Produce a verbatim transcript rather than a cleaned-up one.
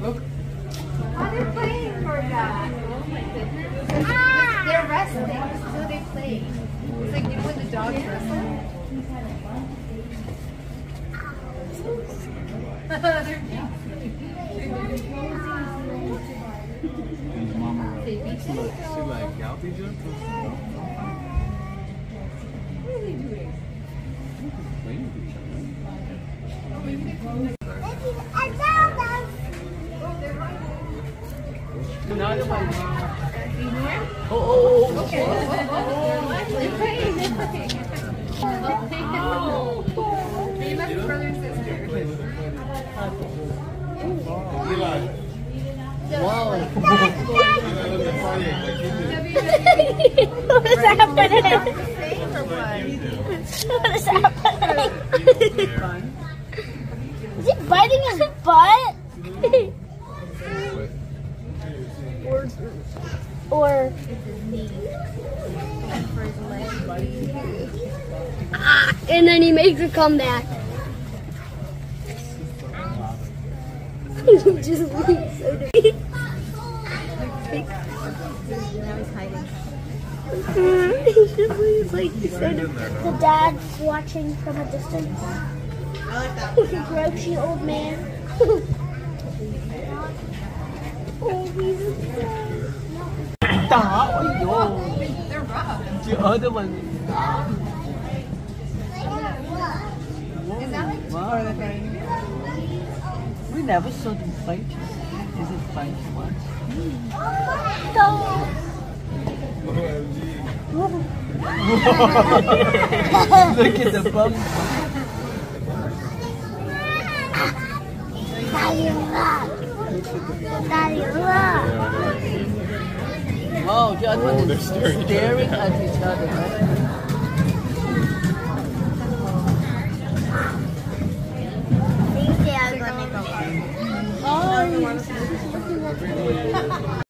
Look. Oh, they're playing for that. Oh my goodness. Ah! They're wrestling, so they play. It's like you know when the dogs wrestle. They're His mama. She like, she like healthy jump. What are they doing? Playing with each other. Another one. Oh, oh, oh. Okay. Oh, oh, oh. They're playing. They're playing. They must be brother and sister. Wow. What is happening? What is happening? Is he biting his butt? or, or ah, and then he makes a comeback. Just leaves so dirty. Now he's hiding. He just leaves like so dirty. The dad's watching from a distance. I like that. Grouchy old man. Oh, he's They're rough. The other one. Is that like Wow. We never saw them fight. Is it fight once? Look at the bum. Daddy, look. Daddy, look. Oh, the other one is staring at each other, right?